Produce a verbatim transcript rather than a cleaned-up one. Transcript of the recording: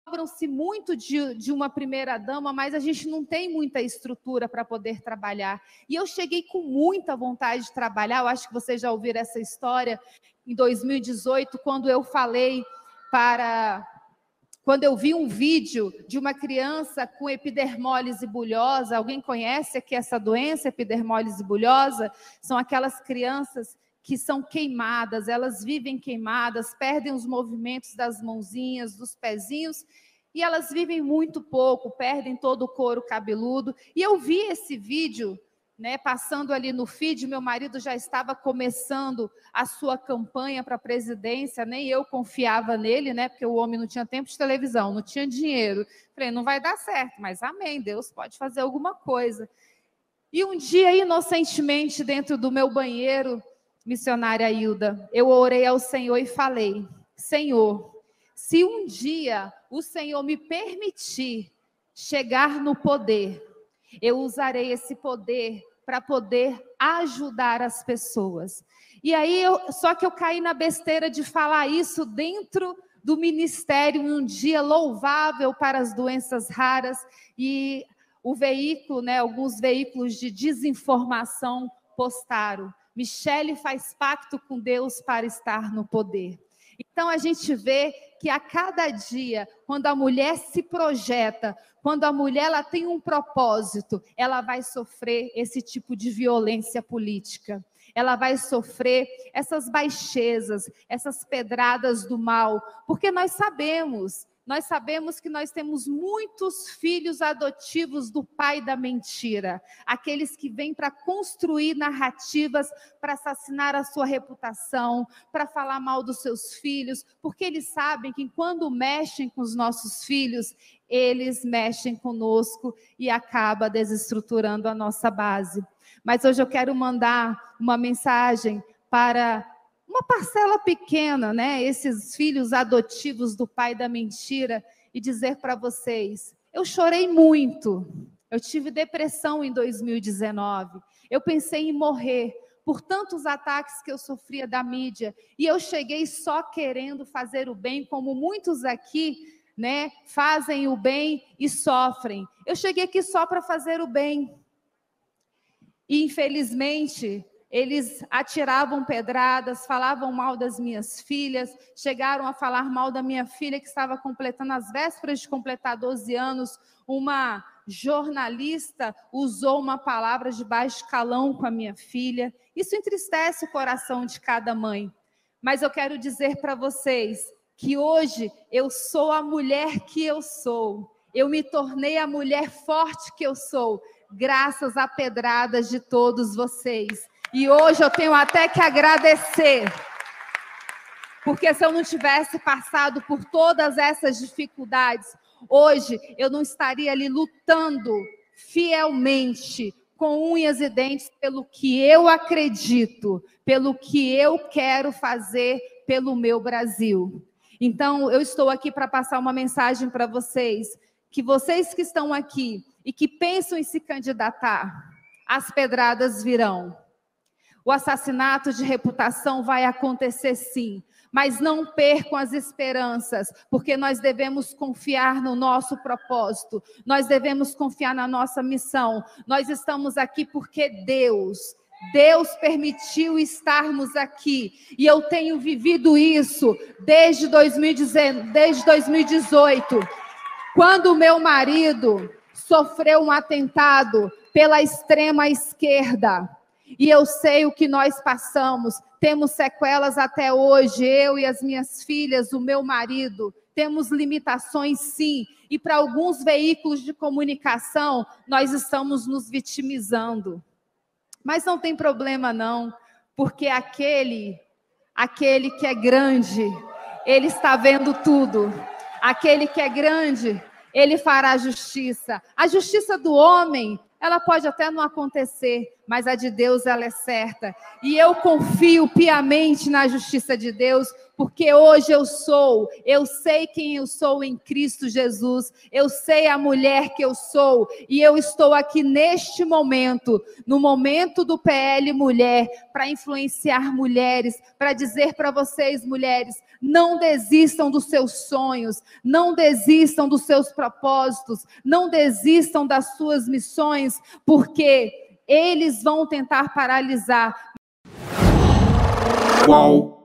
cobram-se muito de, de uma primeira-dama, mas a gente não tem muita estrutura para poder trabalhar. E eu cheguei com muita vontade de trabalhar, eu acho que vocês já ouviram essa história, em dois mil e dezoito, quando eu falei para... Quando eu vi um vídeo de uma criança com epidermólise bulhosa, alguém conhece aqui essa doença, epidermólise bulhosa? São aquelas crianças que são queimadas, elas vivem queimadas, perdem os movimentos das mãozinhas, dos pezinhos, e elas vivem muito pouco, perdem todo o couro cabeludo. E eu vi esse vídeo, né, passando ali no feed, meu marido já estava começando a sua campanha para a presidência, nem eu confiava nele, né, porque o homem não tinha tempo de televisão, não tinha dinheiro. Falei, não vai dar certo, mas amém, Deus pode fazer alguma coisa. E um dia, inocentemente, dentro do meu banheiro, missionária Hilda, eu orei ao Senhor e falei, Senhor, se um dia o Senhor me permitir chegar no poder, eu usarei esse poder para poder ajudar as pessoas. E aí, eu, só que eu caí na besteira de falar isso dentro do ministério, um dia louvável para as doenças raras, e o veículo, né, alguns veículos de desinformação postaram, Michele faz pacto com Deus para estar no poder. Então, a gente vê que a cada dia, quando a mulher se projeta, quando a mulher ela tem um propósito, ela vai sofrer esse tipo de violência política. Ela vai sofrer essas baixezas, essas pedradas do mal, porque nós sabemos, nós sabemos que nós temos muitos filhos adotivos do pai da mentira, aqueles que vêm para construir narrativas, para assassinar a sua reputação, para falar mal dos seus filhos, porque eles sabem que quando mexem com os nossos filhos, eles mexem conosco e acaba desestruturando a nossa base. Mas hoje eu quero mandar uma mensagem para uma parcela pequena, né? Esses filhos adotivos do pai da mentira, e dizer para vocês, eu chorei muito, eu tive depressão em dois mil e dezenove, eu pensei em morrer por tantos ataques que eu sofria da mídia, e eu cheguei só querendo fazer o bem, como muitos aqui, né, fazem o bem e sofrem. Eu cheguei aqui só para fazer o bem. E, infelizmente, eles atiravam pedradas, falavam mal das minhas filhas, chegaram a falar mal da minha filha, que estava completando as vésperas de completar doze anos. Uma jornalista usou uma palavra de baixo calão com a minha filha. Isso entristece o coração de cada mãe. Mas eu quero dizer para vocês que hoje eu sou a mulher que eu sou. Eu me tornei a mulher forte que eu sou, graças a pedradas de todos vocês. E hoje eu tenho até que agradecer, porque se eu não tivesse passado por todas essas dificuldades, hoje eu não estaria ali lutando fielmente, com unhas e dentes, pelo que eu acredito, pelo que eu quero fazer pelo meu Brasil. Então, eu estou aqui para passar uma mensagem para vocês, que vocês que estão aqui e que pensam em se candidatar, as pedradas virão. O assassinato de reputação vai acontecer sim, mas não percam as esperanças, porque nós devemos confiar no nosso propósito, nós devemos confiar na nossa missão. Nós estamos aqui porque Deus... Deus permitiu estarmos aqui, e eu tenho vivido isso desde dois mil e dezoito, quando o meu marido sofreu um atentado pela extrema esquerda, e eu sei o que nós passamos, temos sequelas até hoje, eu e as minhas filhas, o meu marido, temos limitações sim, e para alguns veículos de comunicação, nós estamos nos vitimizando. Mas não tem problema não, porque aquele, aquele que é grande, ele está vendo tudo. Aquele que é grande, ele fará justiça. A justiça do homem, ela pode até não acontecer, mas a de Deus ela é certa. E eu confio piamente na justiça de Deus, porque hoje eu sou, eu sei quem eu sou em Cristo Jesus, eu sei a mulher que eu sou, e eu estou aqui neste momento, no momento do P L Mulher, para influenciar mulheres, para dizer para vocês, mulheres, não desistam dos seus sonhos, não desistam dos seus propósitos, não desistam das suas missões, porque eles vão tentar paralisar. Uau!